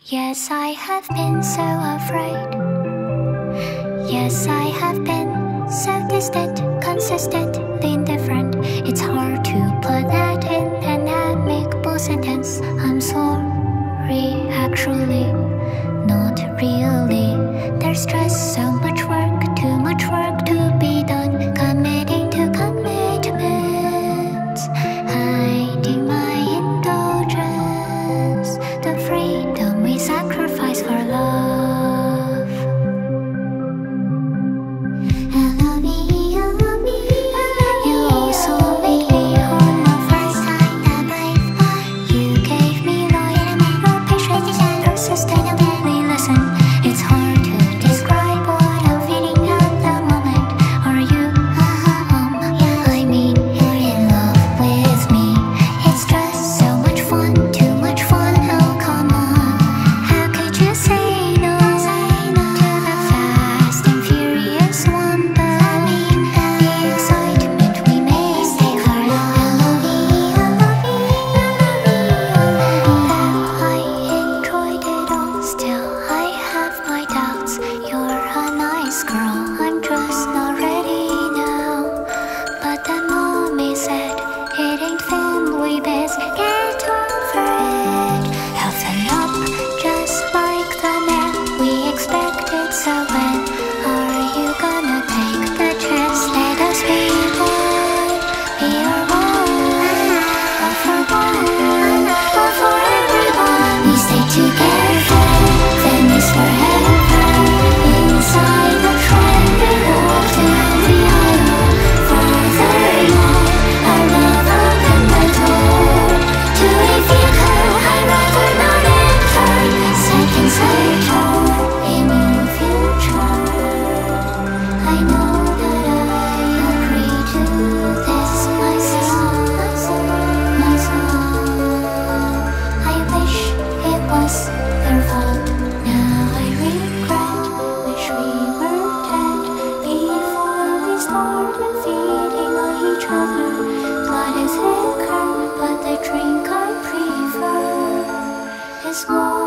Yes, I have been so afraid. Yes, I have been so distant, consistently indifferent. It's hard to put that in an amicable sentence. I'm sorry, actually, not really. There's just so much work, too much work to be done. Committing to commitments, hiding my indulgence, the freedom we sacrifice for love. Small